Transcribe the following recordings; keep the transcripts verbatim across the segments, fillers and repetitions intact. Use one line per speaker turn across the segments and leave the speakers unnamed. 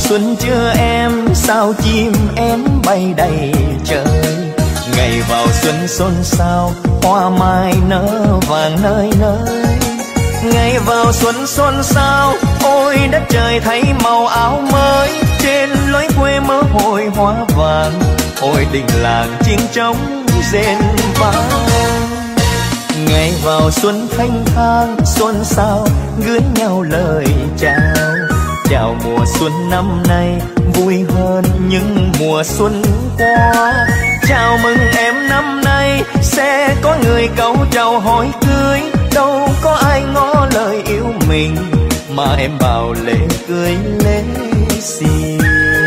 xuân chưa em, sao chim én bay đầy trời. Ngày vào xuân xôn xao, hoa mai nở vàng nơi nơi. Ngày vào xuân xôn xao, ôi đất trời thấy màu áo mới. Trên lối quê mơ hội hoa vàng, ôi đình làng chiêng trống rền vang. Ngày vào xuân thanh thang, xuân sao gửi nhau lời chào. Chào mùa xuân năm nay vui hơn những mùa xuân qua. Chào mừng em năm nay sẽ có người cấu trầu hỏi cưới. Đâu có ai ngỏ lời yêu mình mà em bảo lễ cưới lễ xiên.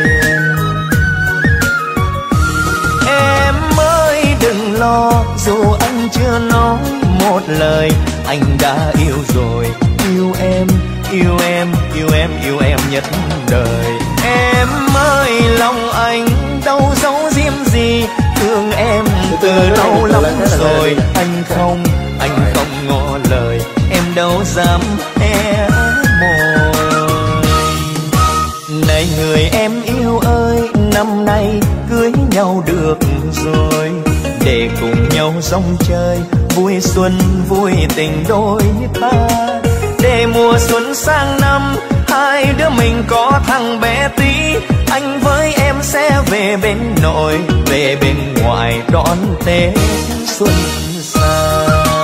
Em ơi đừng lo, dù anh chưa nói một lời, anh đã yêu rồi. Yêu em, yêu em, yêu em, yêu em nhất đời. Em ơi lòng anh đâu giấu giếm gì, thương em từ lâu lắm rồi. Anh không, anh không ngỏ lời, em đâu dám hé môi. Này người em yêu ơi, năm nay cưới nhau được rồi. Để cùng nhau rong chơi, vui xuân vui tình đôi ta. Để mùa xuân sang năm, hai đứa mình có thằng bé tí. Anh với em sẽ về bên nội, về bên ngoài đón Tết xuân sang.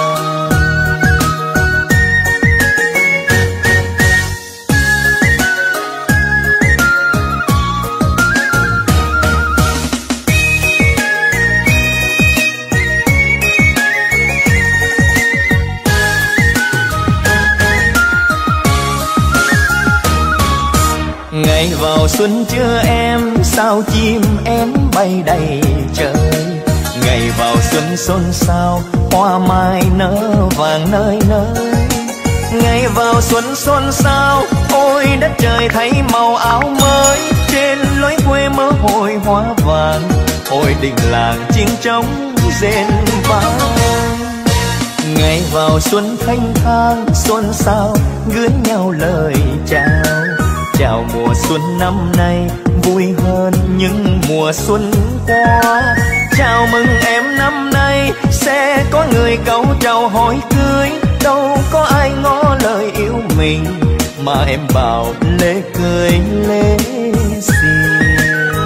Ngày vào xuân chưa em, sao chim én bay đầy trời. Ngày vào xuân xôn xao, hoa mai nở vàng nơi nơi. Ngày vào xuân xôn xao, ôi đất trời thấy màu áo mới. Trên lối quê mơ hội hoa vàng, ôi đình làng chiêng trống rền vang. Ngày vào xuân thanh thang, xuân sao gửi nhau lời chào. Chào mùa xuân năm nay vui hơn những mùa xuân qua. Chào mừng em năm nay sẽ có người cấu trầu hỏi cưới. Đâu có ai ngỏ lời yêu mình mà em bảo lễ cưới lễ xiên.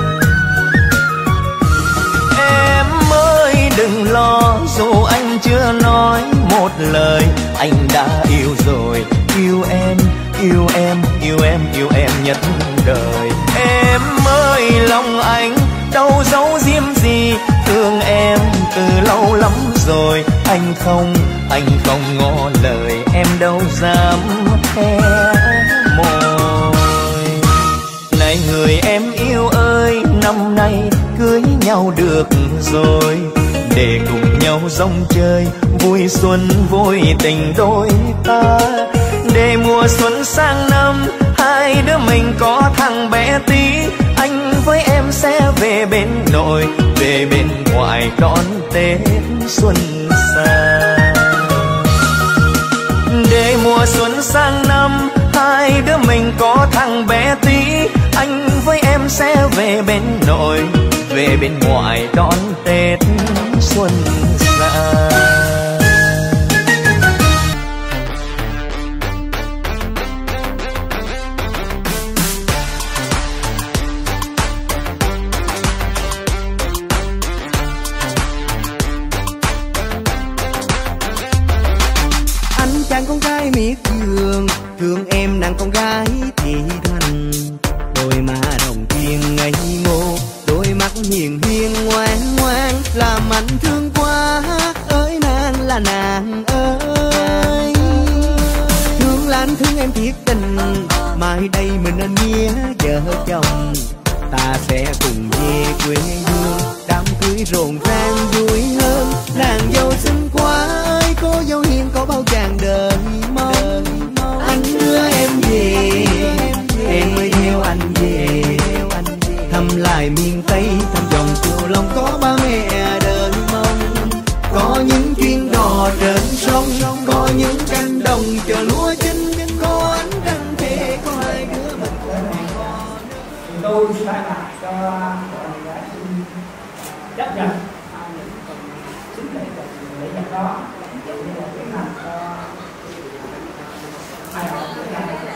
Em ơi đừng lo, dù anh chưa nói một lời, anh đã yêu rồi. Yêu em, yêu em, yêu em, yêu em nhất đời. Em ơi lòng anh đâu giấu giếm gì, thương em từ lâu lắm rồi. Anh không, anh không ngỏ lời, em đâu dám hé môi. Này người em yêu ơi, năm nay cưới nhau được rồi. Để cùng nhau rong chơi, vui xuân vui tình đôi ta. Để mùa xuân sang năm, hai đứa mình có thằng bé tí. Anh với em sẽ về bên nội, về bên ngoài đón Tết xuân sang. Để mùa xuân sang năm, hai đứa mình có thằng bé tí. Anh với em sẽ về bên nội, về bên ngoài đón Tết xuân sang.
Con gái miệt vườn, thương em nàng con gái thị thành. Đôi má đồng tiền ngây ngô, đôi mắt hiền hiền ngoan ngoan, làm anh thương quá ơi nàng là nàng ơi. Thương là anh thương em thiệt tình, mai đây mình nên nghĩa vợ chồng. Ta sẽ cùng về quê hương, đám cưới rộn ràng vui hơn. Nàng dâu xinh quá ơi, cô dâu hiền có bao chàng đời mong. Anh đưa em về, em mới theo anh về. Thăm lại miền Tây, thăm dòng Cửu Long có ba mẹ đợi mong. Có những chuyến đò trên sông, có những cánh đồng chờ lúa chín. Có ánh trăng thề, có hai đứa mình cùng con.
thay mặt cho hội đã xin chấp nhận những phần chính lễ lễ nhật đó để tiến hành cho hai hội của gia đình.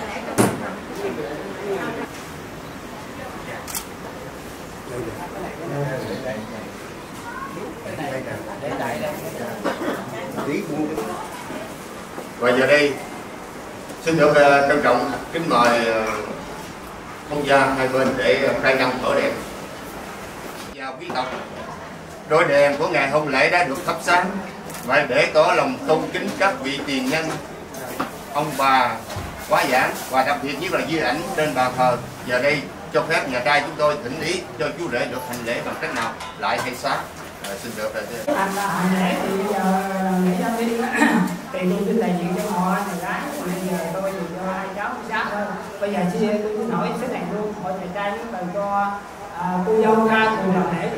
Và giờ đây xin được trân trọng kính mời ông gia hai bên để khai nhâm mở đèn. Và quý tộc, đôi đèn của ngày hôn lễ đã được thắp sáng và để tỏ lòng tôn kính các vị tiền nhân, ông bà quá giảng và đặc biệt nhất là di ảnh trên bàn thờ. Giờ đây cho phép nhà trai chúng tôi thỉnh ý cho chú rể được hành lễ bằng cách nào, lại hay sát. À, xin được rồi.
Hành hành lễ thì giờ nghĩ ra đi thì tôi xin đại diện cho họ nhà gái, bây giờ tôi thì cho hai cháu sát thôi. Bây giờ chia tôi xin hỏi thế này luôn, hội nhà trai chúng tôi cho à, cô dâu ra cùng làm lễ.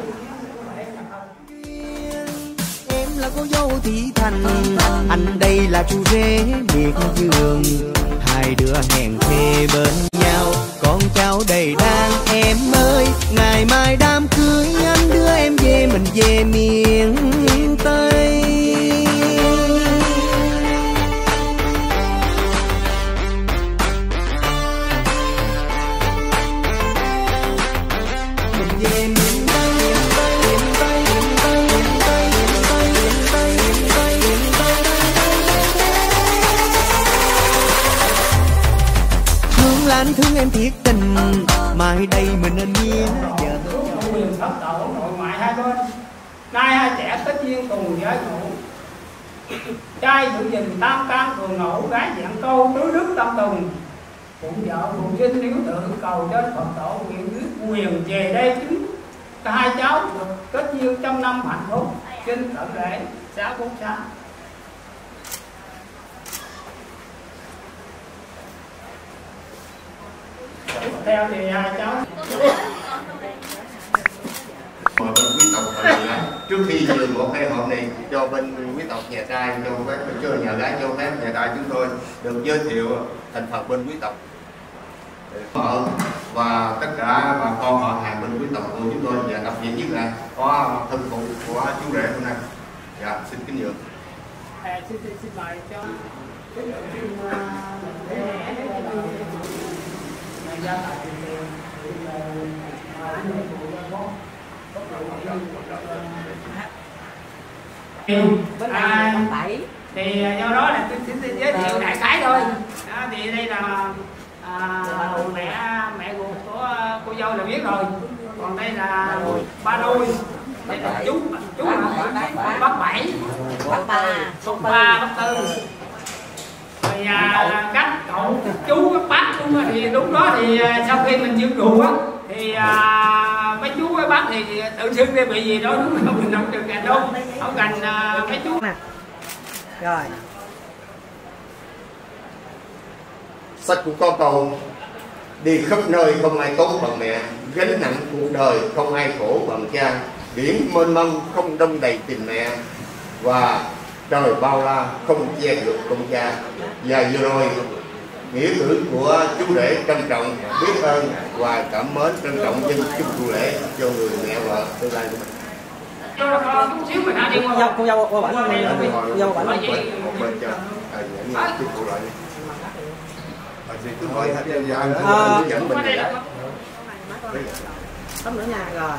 Em là cô dâu thị thành, anh đây là chú rể miệt vườn, hai đứa hẹn thề bên nhau, con cháu đầy đàn em ơi. Ngày mai đám cưới anh đưa em về, mình về miền Tây. Mình về miền Tây, miền Tây, miền Tây, miền Tây, miền Tây, miền Tây, miền Tây, miền Tây, miền Tây. Thương là anh thương em thiệt tình, mai đây mình nên nghĩa vợ.
Quyền thất tổ nội ngoại hai bên, nay hai trẻ kết duyên cùng với ngủ. Trai tự nhìn tam can thường ngộ, gái dạng câu tứ đức tâm tùng. Phụ vợ phụ sinh nếu tự cầu trên Phật tổ nguyện dưới quyền về đây chứng. Cả hai cháu được kết duyên trong năm hạnh phúc. Xin tận lễ xá bốn xá. Tiếp theo thì hai cháu
Mời bên quý tộc thời gian trước khi dừng một cái hộp này cho bên quý tộc nhà trai cho phép, cho nhà gái cho phép nhà trai chúng tôi được giới thiệu thành phần bên quý tộc vợ và tất cả bà con họ hàng bên quý tộc của chúng tôi, và đặc biệt nhất là có thân phụ của chú rể hôm nay. Dạ, xin kính nhường.
À, xin, xin, xin mời cho à, thì do đó là tôi xin giới thiệu đại khái thôi. À, thì đây là à, mẹ mẹ ruột của cô dâu là biết rồi, còn đây là ba đôi, đây là chú chú bác bảy, bác ba, bác ba, bác tư. Thì à, các cậu chú các bác luôn thì lúc đó thì sau khi mình dựng rượu á thì à, mấy chú mấy bác thì tự xưng đi bị gì đó đúng không, mình không được gành đâu, không gành à, mấy chú nè.
Rồi.
Sách cũng có câu đi khắp nơi không ai tốt bằng mẹ, gánh nặng cuộc đời không ai khổ bằng cha, biển mênh mông không đông đầy tình mẹ, và trời bao la không che được công cha. Và vừa rồi nghĩa cử của chú rể trân trọng biết ơn và cảm mến trân trọng dân chúc cô lễ cho người mẹ vợ tương lai của mình.
Chút xíu mình đi
Cô dâu, cô dâu qua bển lên, cô dâu bển
một bên một bên cho nhận chúc cô lại. Cứ hỏi hết trơn giờ anh hướng dẫn mình vậy đó.
Tấm nữa nha, rồi.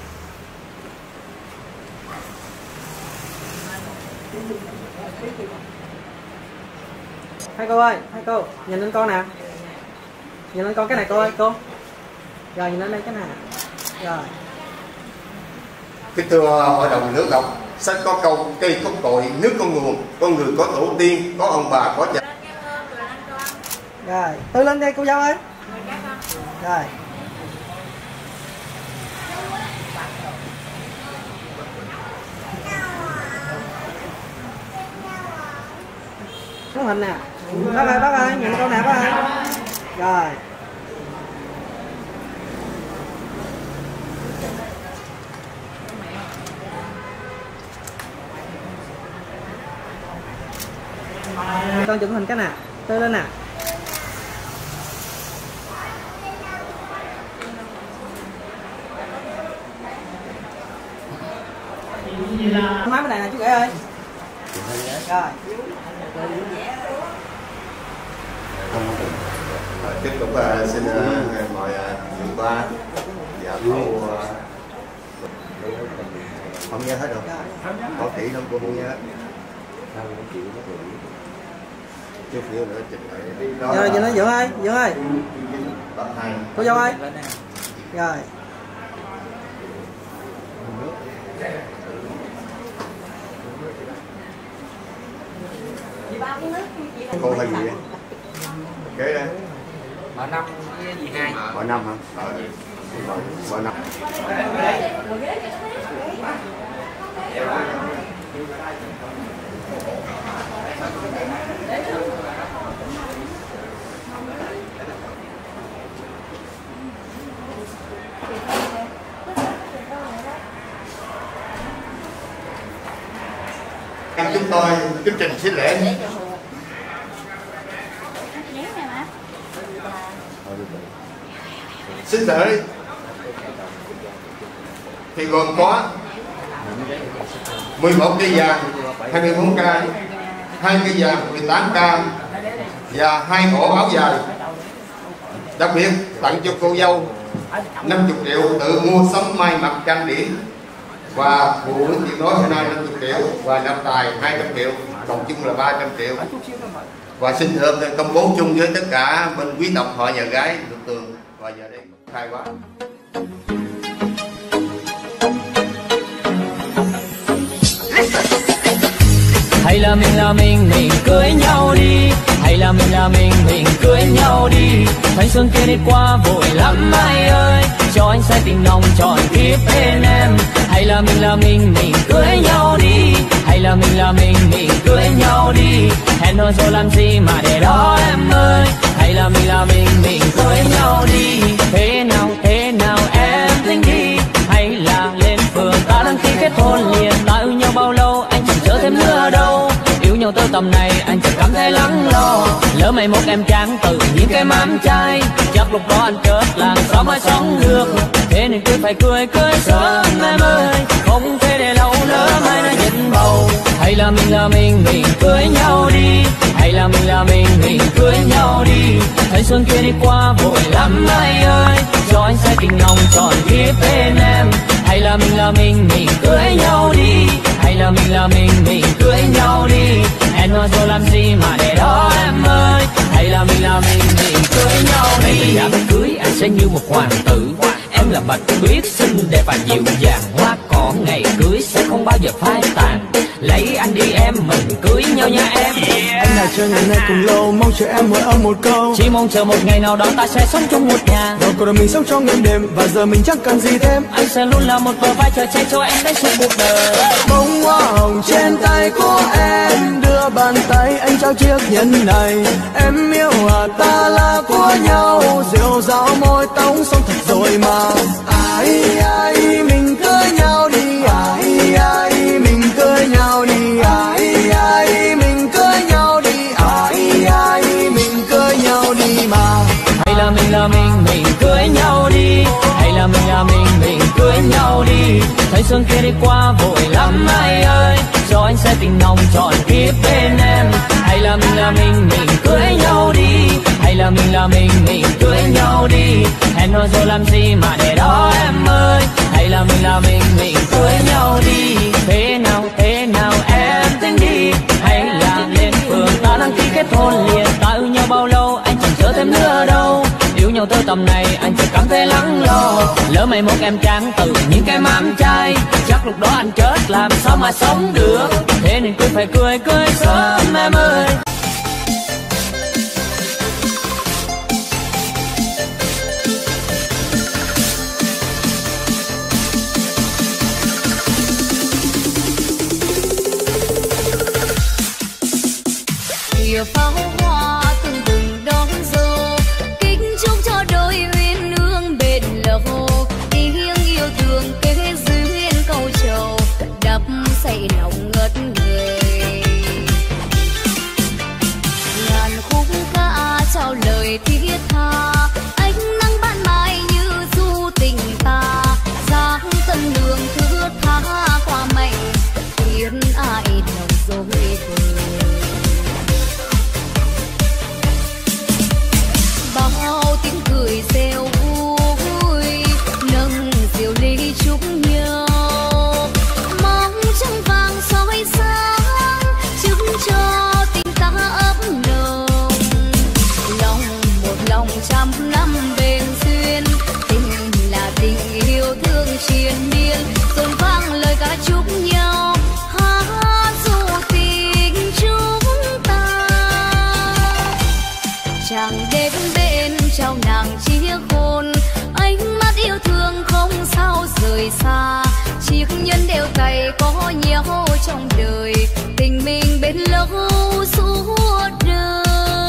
Hai cô ơi, hai cô, nhìn lên con nè. Nhìn lên con cái này cô ơi, cô. Rồi nhìn lên đây cái này. Rồi.
Kính thưa hội đồng nước độc, sách có câu cây có cội, nước có nguồn, con người có tổ tiên, có ông bà, có cha.
Rồi, tôi lên đây cô dâu ơi. Rồi. Có hình nè. Bác ơi, bác ơi, nhìn con nè bác ơi. Rồi. Con chụp hình cái nè, tôi lên nè.
Máy bên này nè chú Rể ơi. Rồi.
Tiếp tục uh, xin uh, mời uh, ba và cô uh, không nghe hết rồi, có kỹ lắm cô không nghe hết. Chút xíu nữa trình lại.
Rồi chị nói Dượng ơi, Dượng ơi. Cô dâu ơi. Rồi.
Cô hay gì vậy? Kế đây.
Mở năm với gì hai?
Mở năm hả? Ờ. Mở năm. Chúng tôi chương trình xin lễ. Xin lễ thì gồm có mười một cây vàng, hai mươi bốn ca, hai cây vàng mười tám ca và hai bộ áo dài. Đặc biệt tặng cho cô dâu năm mươi triệu tự mua sắm may mặc trang điểm, và phụ huynh tuyệt đối hôm nay năm mươi triệu và nạp tài hai trăm triệu, tổng chung là ba trăm triệu. Và xin thưa công bố chung với tất cả bên quý tộc họ nhà gái được tường. Và giờ đây khai quá.
Hay là mình là mình mình cưới nhau đi, hay là mình là mình mình cưới nhau đi. Thanh xuân kia đi qua vội lắm ai ơi, cho anh say tình nồng trọn kiếp bên em. Hay là mình là mình mình cưới nhau đi, hay là mình là mình mình cưới nhau đi. Hẹn hò rồi làm gì mà để đó em ơi, hay là mình là mình mình cưới nhau đi. Thế nào thế nào em tính đi, hay là lên phường ta đăng ký kết hôn liền. Ta yêu nhau bao lâu anh chẳng chờ thêm nữa đâu, yêu nhau tới tầm này anh chẳng cảm thấy lắng lo. Lỡ mày mốt em chán từ những cái mám trai, chắc lúc đó anh chết làm sao mới sống được. Thế nên cứ phải cười cười sớm em ơi, không thể để lâu nữa mai nó dịch bầu. Hay là mình là mình mình cưới nhau đi, hay là mình là mình mình cưới nhau đi. Thanh xuân kia đi qua vội lắm ai ơi, cho anh say tình nồng trọn kiếp bên em. Hay là mình là mình mình cưới nhau đi, hay là mình là mình mình cưới nhau đi. Hẹn hò rồi làm gì mà để đó em ơi, hay là mình là mình mình cưới nhau đi. Ngày đã đám cưới anh sẽ như một hoàng tử, em là bạch tuyết xinh đẹp và dịu dàng. Hoa cỏ ngày cưới sẽ không bao giờ phai tàn, lấy anh đi em mình cưới nhau nha em.
Anh đã chờ ngày này cùng lâu, mong chờ em hỏi ông một câu.
Chỉ mong chờ một ngày nào đó ta sẽ sống chung một nhà,
Rồi cuộc đời mình sống trong đêm đêm, và giờ mình chẳng cần gì thêm.
Anh sẽ luôn là một bờ vai chờ che cho em đến suốt cuộc đời.
Bông hoa hồng trên tay của em, đưa bàn tay anh trao chiếc nhẫn này. Em yêu à ta là của nhau, rượu ráo môi tóc sống thật rồi mà. Ai ai mình cưới nhau đi, ai ai mình cưới nhau đi, ai ai mình cưới nhau đi, ai ai mình cưới nhau đi mà.
Hay là mình là mình mình cưới nhau đi, hay là mình là mình mình cưới nhau đi. Thanh xuân kia đi qua vội lắm ai ơi, cho anh say tình nồng trọn kiếp bên em. Hay là mình là mình mình cưới nhau đi, hay là mình là mình mình cưới nhau đi. Hẹn hò rồi làm gì mà để đó em ơi, hay là mình là mình mình cưới nhau đi. Thế nào thế nào em tính đi, hay là lên phường ta đăng ký kết hôn liền. Ta yêu nhau bao lâu anh chẳng chờ thêm nữa đâu, yêu nhau tới tầm này anh chỉ cảm thấy lắng lo. Lỡ mày mốt em chán từ những cái mám trai, chắc lúc đó anh chết làm sao mà sống được. Thế nên cứ phải cười cười sớm em ơi.
Kìa pháo hoa từng từng đón dâu, kính chúc cho đôi uyên ương bền lâu. Tiếng yêu thương kế duyên câu trầu, đắp say lòng ngất người. Ngàn khúc ca trao lời thiết tha, ánh nắng ban mai như du tình ta. Dáng tân đường thướt tha qua mảnh triền miên, rộn vang lời ca chúc nhau hát du tình chúng ta. Chàng đến bên trao nàng chiếc hôn, ánh mắt yêu thương không sao rời xa. Chiếc nhẫn đeo tay có nhau trong đời, tình mình bên lâu suốt đời.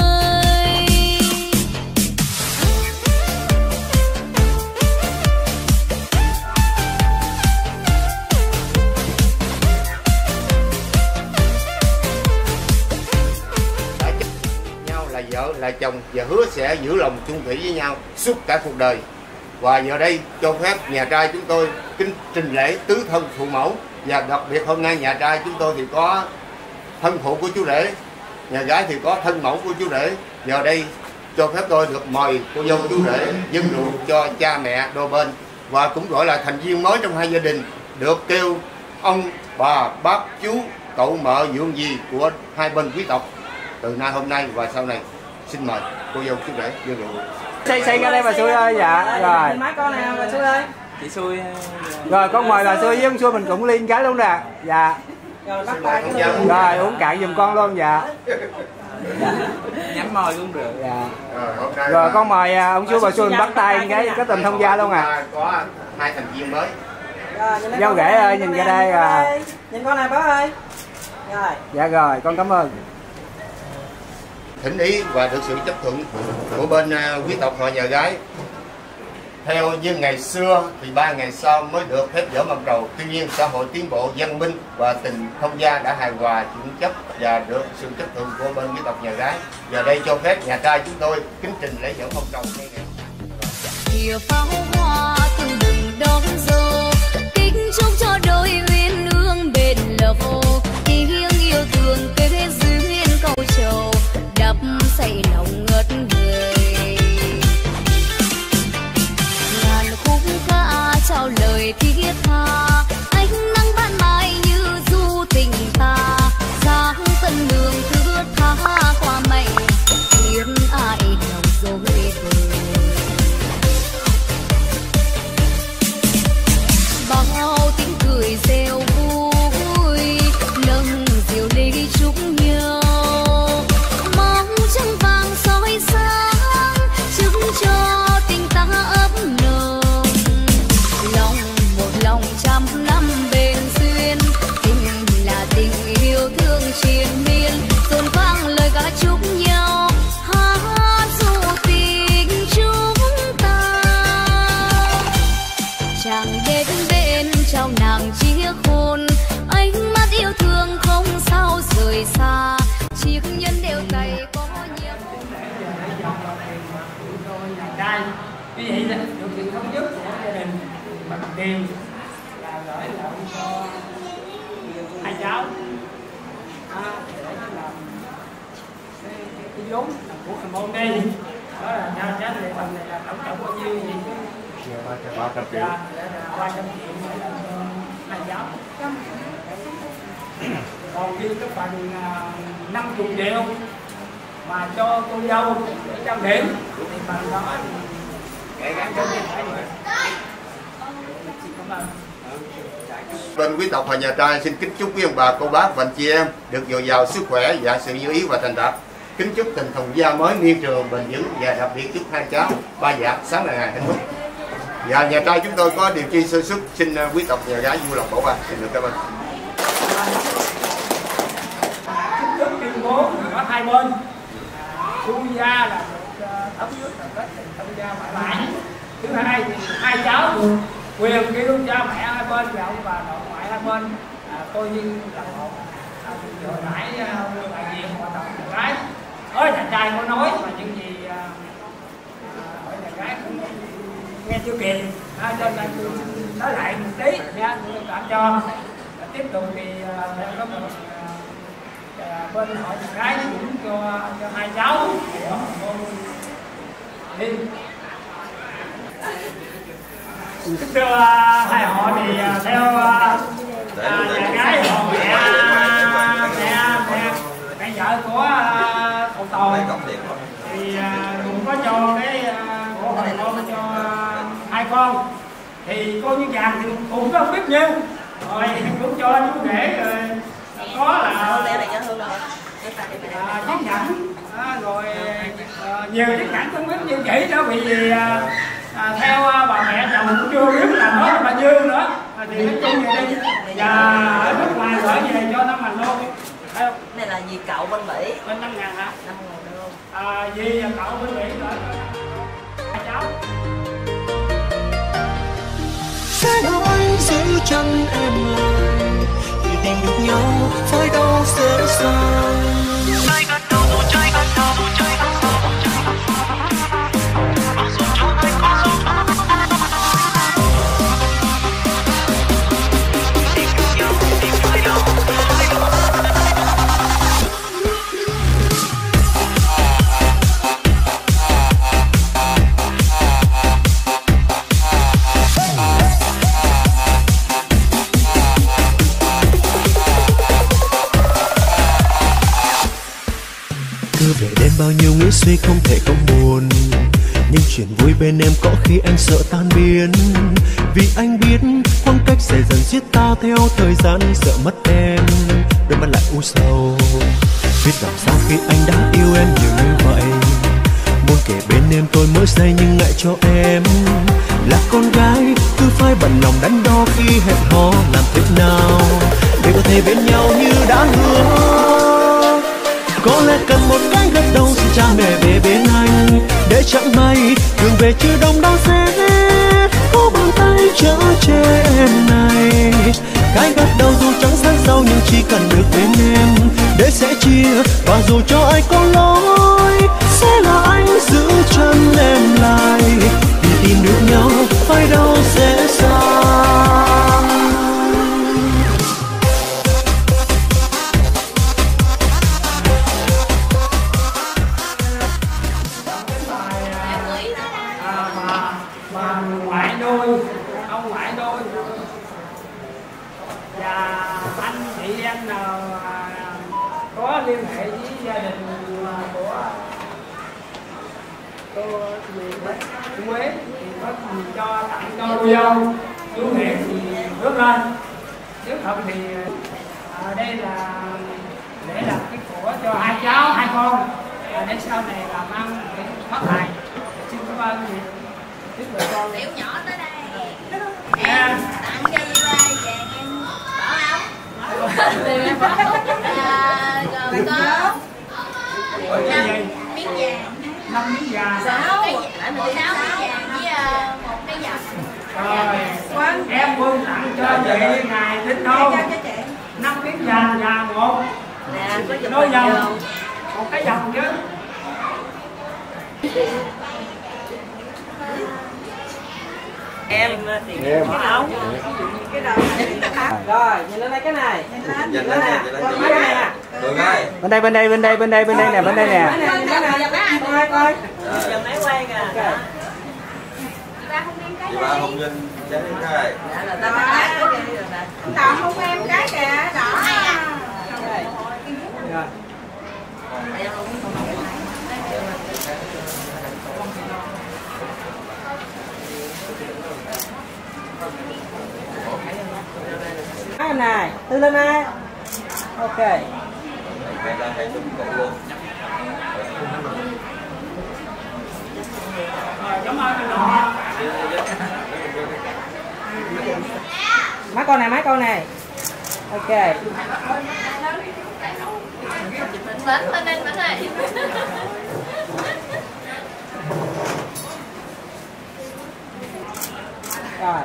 Là vợ là chồng và hứa sẽ giữ lòng chung thủy với nhau suốt cả cuộc đời. Và giờ đây cho phép nhà trai chúng tôi kính trình lễ tứ thân phụ mẫu, và đặc biệt hôm nay nhà trai chúng tôi thì có thân phụ của chú rể, nhà gái thì có thân mẫu của chú rể. Giờ đây cho phép tôi được mời cô dâu chú rể dâng rượu cho cha mẹ đôi bên, và cũng gọi là thành viên mới trong hai gia đình, được kêu ông bà bác chú cậu mợ dượng gì của hai bên quý tộc từ nay hôm nay và sau này. Xin mời cô dâu chú rể dâng rượu.
Xây xây ra đây bà Xui ơi. Dạ rồi.
Mấy con nè bà Xui ơi.
Chị Xui. Rồi con mời bà Xui với ông Xui mình cũng liên cái luôn nè. Dạ.
Rồi bắt tay.
Rồi uống cạn giùm con luôn. Dạ. Dạ.
Nhắm môi cũng được.
Dạ. Rồi, rồi con mời ông Xui bà Xui mình bắt tay cái cái tình thông gia luôn à.
Có hai thành viên mới.
Dâu rể ơi nhìn ra đây à.
Nhìn con này bác ơi. Rồi.
Dạ rồi con cảm ơn.
Thỉnh ý và được sự chấp thuận của bên quý tộc họ nhà gái. Theo như ngày xưa thì ba ngày sau mới được phép dỡ mâm trầu. Tuy nhiên xã hội tiến bộ văn minh và tình thông gia đã hài hòa chuyển chấp và được sự chấp thuận của bên quý tộc nhà gái. Giờ đây cho phép nhà trai chúng tôi kính trình lễ dỡ mâm trầu ngay ngày.
Kìa pháo hoa từng đừng đón dâu, kính chúc cho đôi uyên ương bền lâu. Tiếng yêu thương kế duyên câu trầu, đắp say lòng ngất người. Ngàn khúc ca trao lời thiết tha, ánh nắng ban mai như du tình ta. Sáng tân đường thưa tha qua mây, khiến ai lòng dối bời. Bao tiếng cười reo vui, nâng diều ly chúc nhau. Mong trăng vàng soi sáng, chứng cho tình ta ấm nồng. Lòng một lòng trăm năm bền duyên, tình là tình yêu thương triền miên. Rộn vang lời ca chúc nhau hát du tình chúng ta. Chàng đến bên trao nàng chiếc hôn, ánh mắt yêu thương không sao rời xa. Chiếc nhẫn đeo tay có nhiều
trai. Vì vậy là điều kiện thống nhất của gia đình bằng tiền là gửi lại cho hai cháu à, để làm cái, cái, cái vốn của thằng môn đi. Đó là cho cháu lệ phần này là tổng cộng bao nhiêu gì chứ?
ba trăm triệu.
Dạ, ba trăm triệu để làm cho hai cháu. Còn riêng cái phần uh, năm mươi triệu mà cho cô dâu để trang điểm thì phần đó thì kể gắn cho chị phải rồi. Xin cảm ơn.
Bên quý tộc và nhà trai xin kính chúc quý ông bà, cô bác và anh chị em được dồi dào sức khỏe và sự như ý và thành đạt. Kính chúc tình thông gia mới miên trường bền vững, và đặc biệt chúc hai cháu ba dạ sáng là ngày hạnh phúc. Và nhà trai chúng tôi có điều chi sơ xuất, xin quý tộc nhà gái vui lòng bỏ qua. Xin được cảm ơn.
Chính thức tuyên bố có hai bên. Cô gia là được thống nhất là kết tình thông gia mãi mãi. Thứ hai thì hai cháu được quyền kêu cha mẹ hai bên và ông bà nội ngoại hai bên à, coi như là một à, rồi nãy đại diện họ tộc nhà gái ơi nhà trai có nói mà những gì à, à, nhà gái cũng nghe chưa kịp à, cho nên tôi nói lại một tí nha, tôi cảm cho à, tiếp tục thì à, có một à, bên họ nhà gái cũng cho cho hai cháu đi. Kính thưa hai họ thì theo à, nhà gái họ mẹ mẹ mẹ mẹ vợ của à, cậu Tồn thì à, cũng có cho cái à, của hồi con cho à, hai con thì thì cô như vàng thì cũng không biết nhiêu rồi cũng cho chú rể rồi có là à, chiếc nhẫn à, rồi à, nhiều chiếc nhẫn không biết như vậy đó vì à, à, theo à, bà mẹ chồng cũng chưa biết là nó là bao nhiêu nữa à, thì nói chung vậy đi và ở nước ngoài gửi về cho năm ngàn luôn.
Này là gì cậu bên Mỹ?
Bên năm ngàn hả?
năm ngàn luôn.
À, gì và cậu bên Mỹ gửi hai cháu.
Sẽ đâu anh giữ chân em lại vì tìm được nhau phải đâu dễ dàng. Trái gần đâu dù trái gần đâu dù trái gần đâu dù trái gần đâu bao giờ cho anh có dù tìm được nhau tìm phải đâu. Cứ về đêm bao nhiêu nghĩ suy không thể không buồn, nhưng chuyện vui bên em có khi anh sợ tan biến. Vì anh biết khoảng cách sẽ dần giết ta theo thời gian, sợ mất em đôi mắt lại u sầu. Biết làm sao khi anh đã yêu em nhiều như vậy, muốn kể bên em tôi mỗi giây nhưng ngại cho em là con gái cứ phải bận lòng đắn đo khi hẹn hò. Làm thế nào để có thể bên nhau như đã hứa? Có lẽ cần một cái gật đầu xin cha mẹ về bên anh, để chẳng may đường về chưa đông đã sẽ có bàn tay chở che em này. Cái gật đầu dù chẳng rất sâu nhưng chỉ cần được bên em, để sẽ chia và dù cho ai có lỗi sẽ là anh giữ chân em lại. Vì tìm được nhau phải đâu dễ dàng.
Ngoại nuôi, ông ngoại nuôi và anh chị em nào có liên hệ với gia đình của cô Quế thì có gì cho tặng cho cô dâu chú rể thì bước lên, nếu không thì ở đây là để làm cái của cho hai cháu hai con để sau này làm ăn để phát tài. Xin cảm ơn nhiều.
Tiểu nhỏ tới đây em tặng cho Di Ba vàng em bỏ không? À, rồi có năm miếng vàng,
năm miếng vàng,
sáu cái sáu miếng vàng với uh, một cái vòng.
Rồi em quân tặng cho chị ngày tính đâu năm miếng vàng và một đôi vòng, một cái vòng chứ.
Em
em
cái đầu rồi nhìn lên đây cái này nhìn lên nè cái này nè
bên đây bên đây bên đây bên đây bên đây nè bên đây nè
coi coi
giờ máy quay kìa.
Chị ba không nhìn trái cái
Tao không em cái kìa đỏ
rồi em này tư lên này ok
cái ra hai chục cậu luôn.
Cảm ơn anh Hòa.
má con này má con này ok
bánh lên đây bánh này.
rồi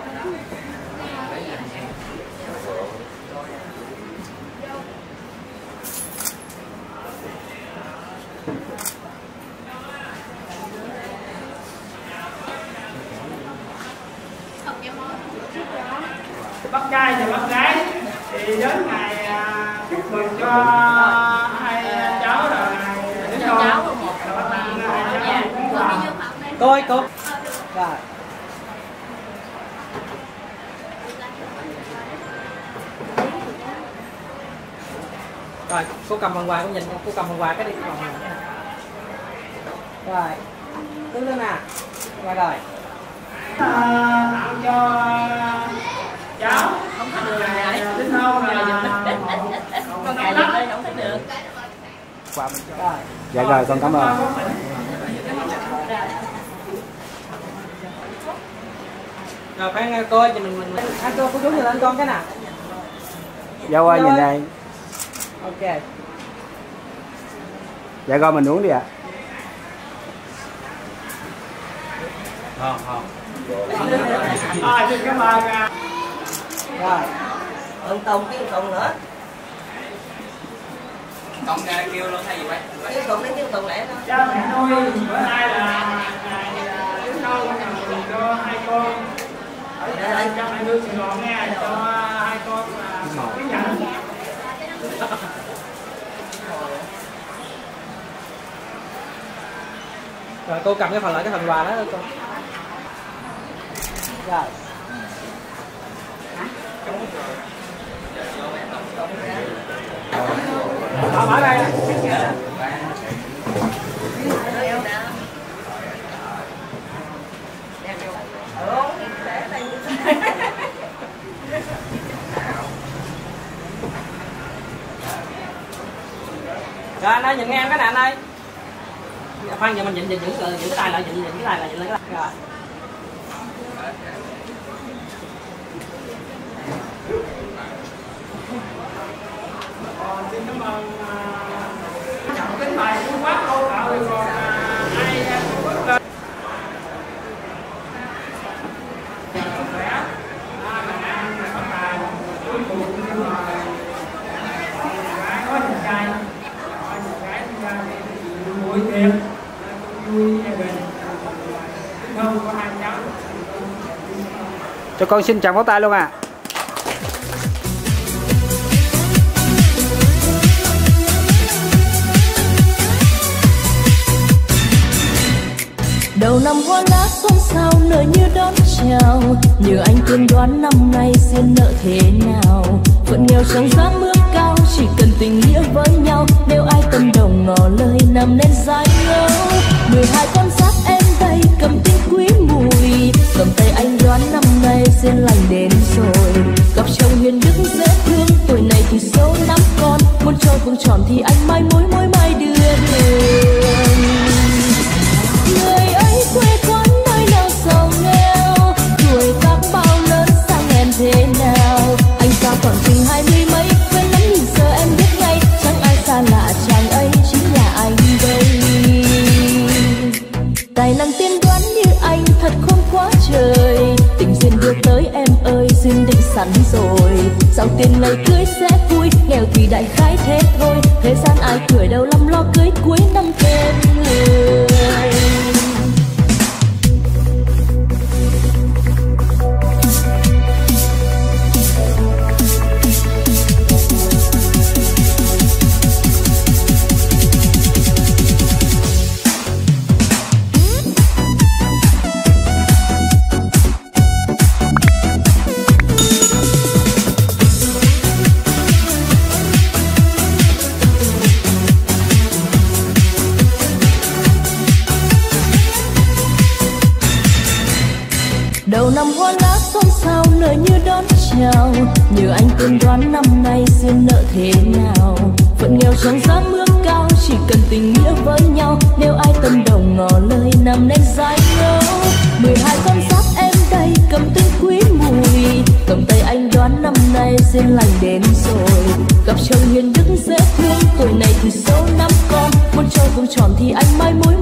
Bác trai và bác gái thì đến ngày chúc mừng cho hai cháu rồi đến con rồi bác tặng hai cháu cũng làm
coi cô rồi rồi cô cầm phần quà, cô nhìn cô cầm phần quà cái đi còn rồi tư lên nè rồi rồi
tặng cho cháu
Không thấy được này.
Đính hôn là
Con cài lên đây không thấy được.
Dạ rồi, con cảm ơn.
Rồi phải cô thì mình mình anh cô cô chú nhìn lên con cái nào.
Dâu ơi nhìn đây.
Ok.
Dạ rồi mình uống đi ạ.
Không không.
À, xin cảm ơn.
Rồi.
Ông Tùng kêu Tùng nữa.
Tùng ra kêu luôn hay gì vậy?
Kêu Tùng đến kêu Tùng lẽ đó.
Cha mẹ nuôi bữa nay là ngày đính hôn cho hai con. Ở đây cha mẹ nuôi Sài Gòn nghe cho hai con là cái nhận.
Rồi cô cầm cái phần lại cái phần quà đó cô. Rồi. Ờ, ở đây. Rồi anh ơi nhìn nghe em cái này anh ơi. Khoan giờ mình nhìn nhìn giữ giữ cái tay lại, nhìn nhìn cái tay lại, nhìn lên cái tay. Rồi.
Xin cảm ơn trọng kính mời Phú Quốc hỗ trợ còn ai Phú Quốc lên sức khỏe mình ăn mình bắt tài cuối cùng nhưng mà có một trai có một cái vui thiệt vui gia đình thương của hai cháu.
Cho con xin chào pháo tay luôn à.
Đầu năm hoa lá xôn xao nở như đón chào, nhờ anh tiên đoán năm nay duyên nợ thế nào. Phận nghèo chẳng dám ước cao, chỉ cần tình nghĩa với nhau. Nếu ai tâm đồng ngỏ lời nằm nên dài ngâu. Mười hai con giáp em đây cầm tinh quý mùi, cầm tay anh đoán năm nay duyên lành đến rồi. Gặp chồng hiền đức dễ thương, tuổi này thì số năm con. Muốn cho vương tròn thì anh mai mối mối mai đưa đường. Người ấy quê quán nơi nào giàu nghèo, tuổi tác bao lớn sang em thế nào. Anh sao còn chừng hai mươi mấy, quên lắm nhìn giờ em biết ngay. Chẳng ai xa lạ chàng ấy chính là anh đây. Tài năng tiên đoán như anh thật khôn quá trời. Tình duyên đưa tới em ơi, duyên định sẵn rồi. Giàu tiền ngày cưới sẽ vui, nghèo thì đại khái thế thôi. Thời gian ai tuổi đầu lăm lo cưới cuối năm thêm người. Đầu năm hoa lá xôn xao nở như đón chào, nhờ anh tiên đoán năm nay duyên nợ thế nào. Phận nghèo chẳng dám ước cao, chỉ cần tình nghĩa với nhau. Nếu ai tâm đồng ngỏ lời nằm nên dài ngâu. Mười hai con giáp em đây cầm tinh quý mùi, cầm tay anh đoán năm nay duyên lành đến rồi. Gặp chồng hiền đức dễ thương, tuổi này thì số năm con. Muốn cho vương tròn thì anh mai mối